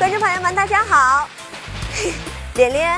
观众朋友们，大家好。连连，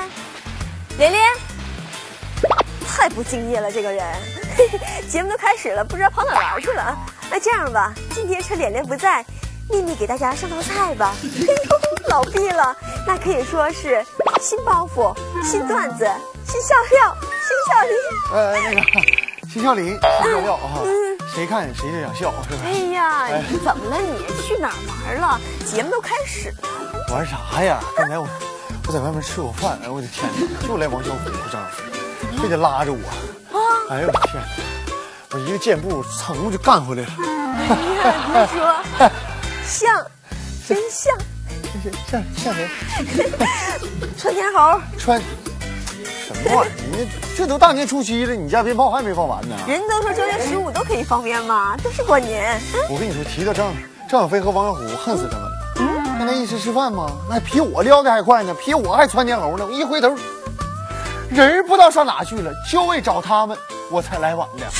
太不敬业了，这个人。节目都开始了，不知道跑哪玩去了。那这样吧，今天趁连连不在，秘密给大家上道菜吧。老毕了，那可以说是新包袱、新段子、新笑料、新笑林。 那个新笑林、新笑料啊，谁看谁就想笑，是吧？ 哎呀，你怎么了？你去哪儿玩了？节目都开始了。 玩啥呀？刚才我在外面吃过饭，哎，我的天哪，就来王小虎和张小飞，非得拉着我。哎呦我天，我一个箭步噌就干回来了。 哎呀，别说，像，真像。 像谁？ 窜天猴。 穿什么玩意儿？你这都大年初七了，你家鞭炮还没放完呢。 人都说正月15都可以放鞭嘛，都是过年。 我跟你说，提到张小飞和王小虎，恨死他们了。跟他一起吃饭吗？那比我撩的还快呢，比我还窜天猴呢。我一回头，人不知道上哪去了，就为找他们，我才来晚的。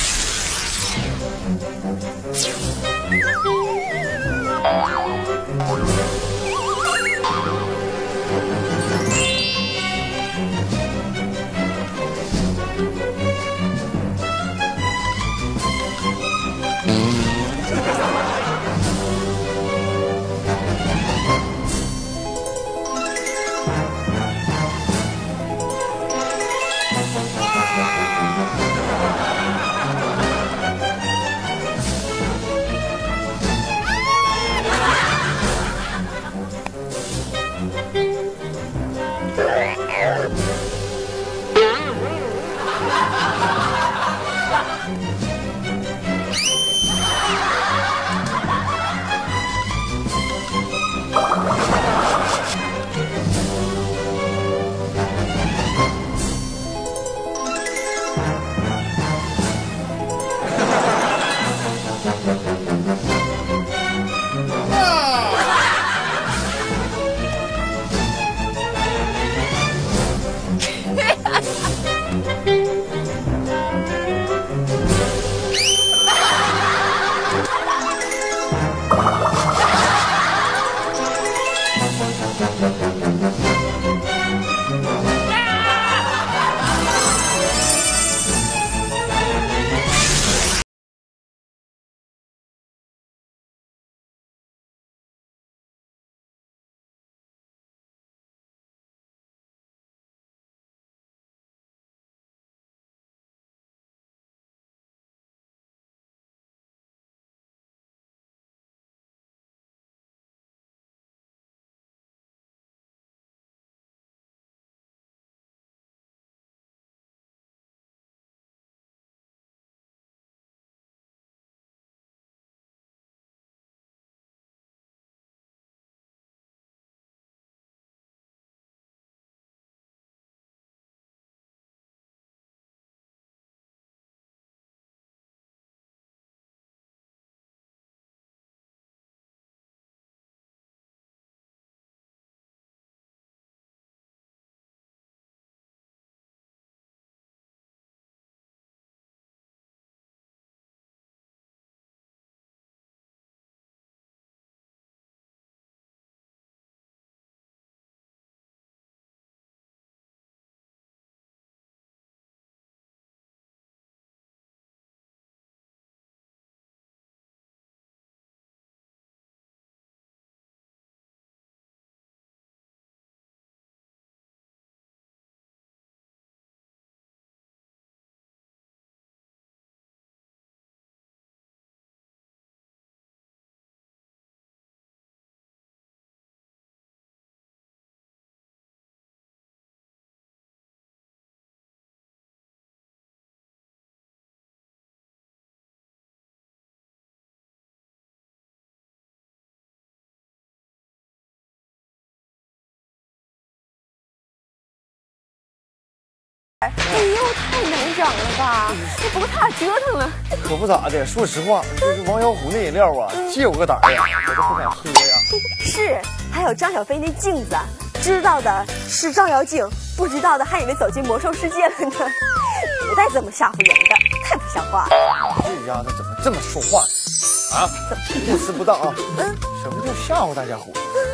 哎呦，太能整了吧！不过他俩折腾了， 可不咋的。说实话，就是王小虎那饮料啊，借我个胆呀，我都不敢喝呀。 是，还有张小飞那镜子，知道的是照妖镜，不知道的还以为走进魔兽世界了呢。不带这么吓唬人的，太不像话了。 这丫头怎么这么说话啊？见识不当啊！什么叫吓唬大家伙？这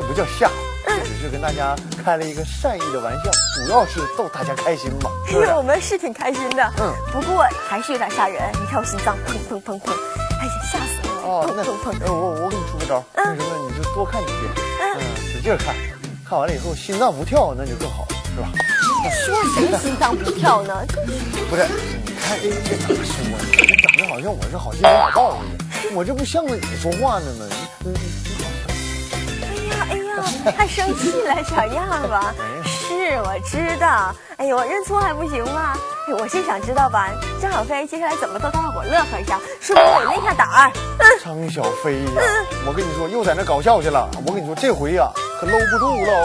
不叫吓，只是跟大家开了一个善意的玩笑，主要是逗大家开心嘛。 我们是挺开心的，不过还是有点吓人。你看我心脏砰砰砰砰，哎呀，吓死我了！砰砰砰！ 我给你出个招，那什么，你就多看几遍，使劲看，看完了以后心脏不跳，那就更好了，是吧？ 说谁心脏不跳呢？ 不是，你看这咋说呢？长得好像我是好心人好报似的，我这不向着你说话呢吗？ 哎呀，还生气了，小样吧？是，我知道。哎呦，认错还不行吗？我是想知道吧，张小飞接下来怎么逗大伙乐呵一下，说不定我那下胆儿。 张小飞呀，我跟你说，又在那搞笑去了。我跟你说，这回呀，可搂不住喽。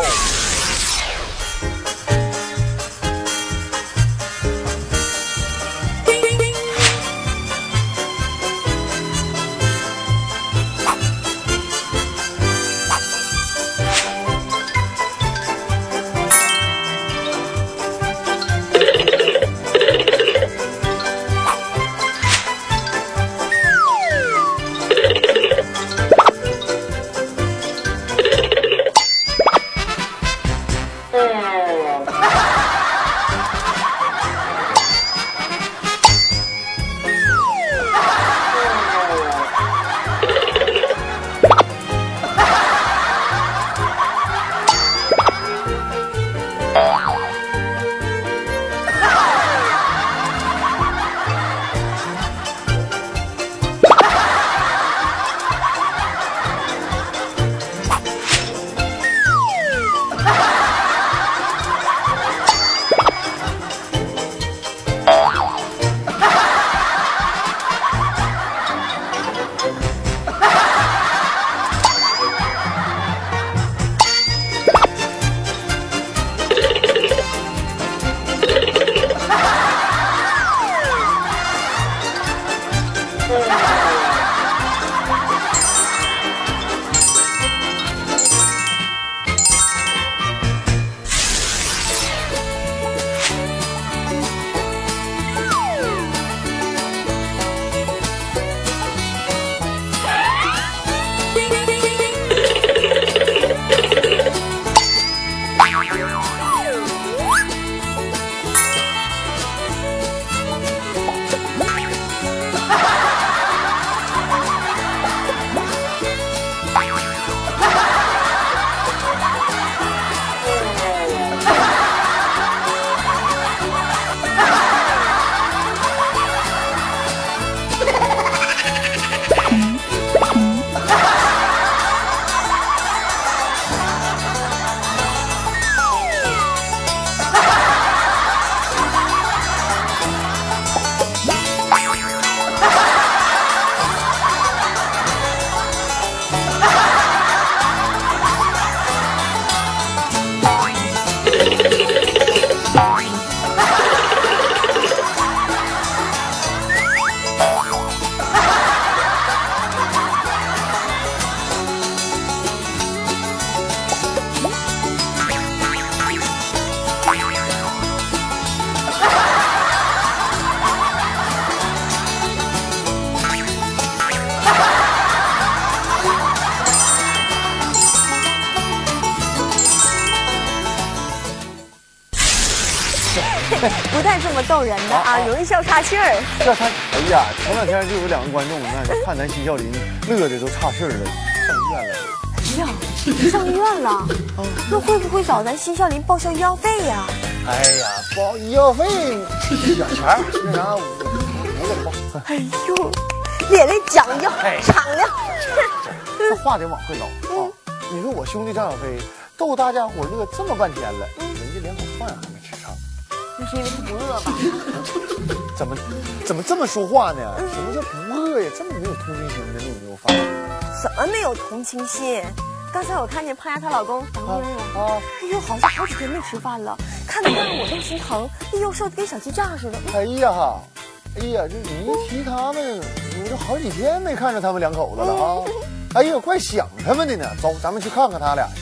不带这么逗人的啊，容易笑岔气儿。 这他，哎呀，前两天就有2个观众，那看咱嬉笑林乐的都岔气儿了，上医院了。 哎呀，上医院了，那会不会找咱嬉笑林报销医药费呀？ 哎呀，报医药费，点钱那啥，我怎么报？ 哎呦，脸脸讲究，敞亮。 这话得往回捞啊！你说我兄弟张小飞逗大家伙乐这么半天了，人家连口饭还没吃上。 那是因为他不饿吧？ 怎么这么说话呢？什么叫不饿呀？这么没有同情心的，你有没有发现？ 怎么没有同情心？刚才我看见胖丫她老公当兵了，哎呦，好像好几天没吃饭了，看得让我都心疼。哎呦，瘦的跟小鸡架似的。 哎呀，这你一提他们，我这好几天没看着他们2口子了啊！哎呀，怪想他们的呢。走，咱们去看看他俩。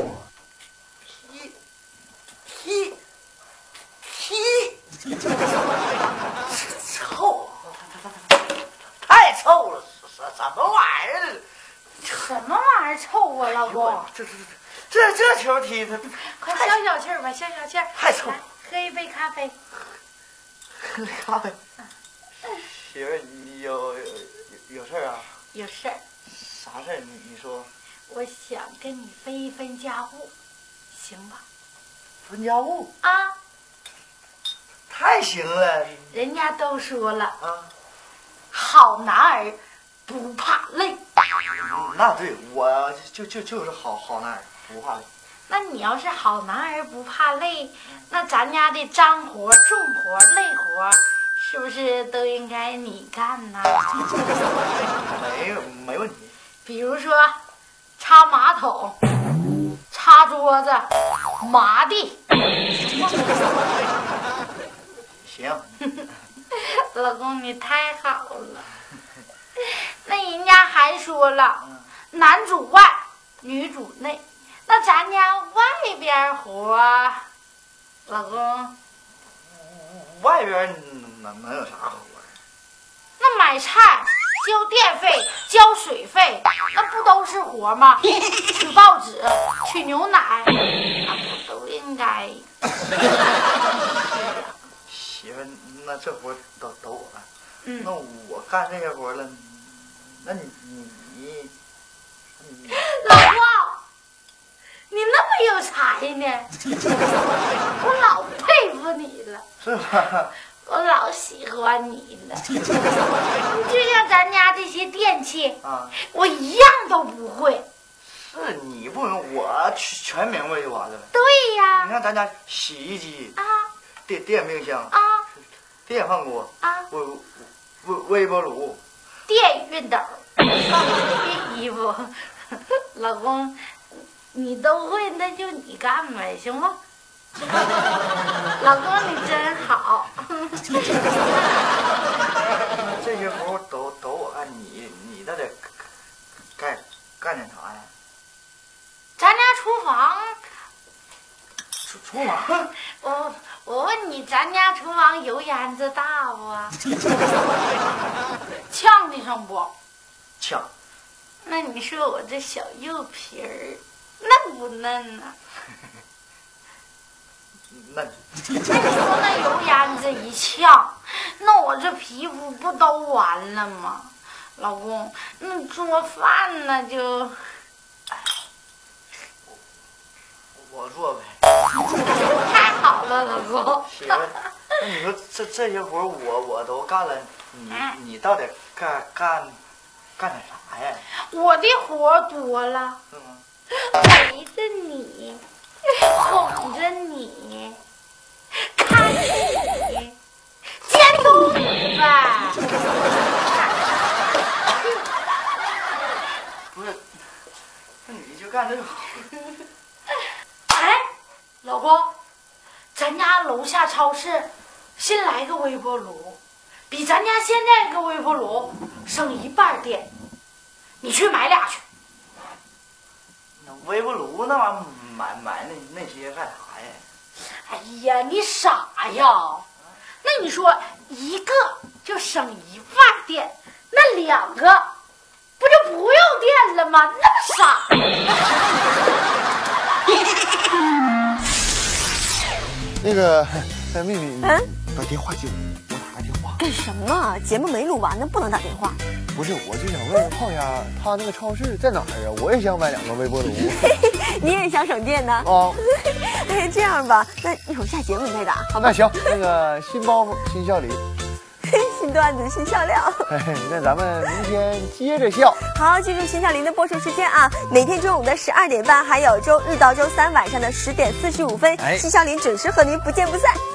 臭，太臭了，什么玩意儿？ 什么玩意儿臭啊，老公？ 这球踢的， 快消消气儿吧，消消气儿。 太臭。 喝一杯咖啡。 喝咖啡。媳妇儿，你有事儿啊？ 有事儿。 啥事儿？你说。 我想跟你分一分家务，行吧？ 分家务啊。 太行了。 人家都说了啊， 好男儿不怕累。 那对，我就是好男儿，不怕累。 那你要是好男儿不怕累，那咱家的脏活、重活、累活，是不是都应该你干呢？ 没问题。 比如说，擦马桶、擦桌子、抹地。 行。 老公，你太好了。那人家还说了，男主外，女主内。那咱家外边活，老公， 外边能有啥活？ 那买菜、交电费、交水费，那不都是活吗？取报纸、取牛奶，那不都应该？ 媳妇，那这活都我干。那我干这些活了，那你老公，你那么有才呢，我老佩服你了。 是吧？ 我老喜欢你了。你就像咱家这些电器啊， 我一样都不会。 是你不明，我全明白就完了。 对呀。 你看咱家洗衣机啊， 电冰箱啊， 电饭锅啊， 微波炉， 电熨斗，电衣服，老公，你都会，那就你干呗，行吗？老公，你真好。 这些活都我干，你倒得干点啥呀？ 咱家厨房， 厨房。 我问你，咱家厨房油烟子大不？呛得上不？ 呛。 那你说我这小柚皮儿嫩不嫩呢？ 嫩。 那你说那油烟子一呛，那我这皮肤不都完了吗？老公，那做饭呢就我做呗。 太好了，老公。 媳妇，那你说这些活我都干了，你到底干点啥呀？ 我的活多了， 是吗？ 陪着你，哄着你，看着你，监督你呗。 不是，那你就干这个。 哎，老公，咱家楼下超市新来个微波炉，比咱家现在这个微波炉省1半电，你去买俩去。 那微波炉那玩意儿买那些干啥呀？ 哎呀，你傻呀？那你说一个就省1半电，那2个不就不用电了吗？那么傻？ 那个，秘密，把电话接我，打个电话。 干什么？节目没录完呢，不能打电话。 不是，我就想问问胖丫，他那个超市在哪儿啊？我也想买2个微波炉。 你也想省电呢？ 啊。 哎，这样吧，那一会儿下节目你再打，好吧？ 那行，那个新包袱新笑里， 新段子新笑料。 那咱们明天接着笑。 好，记住新笑林的播出时间啊，每天中午的12点半，还有周日到周三晚上的10点45分，新笑林准时和您不见不散。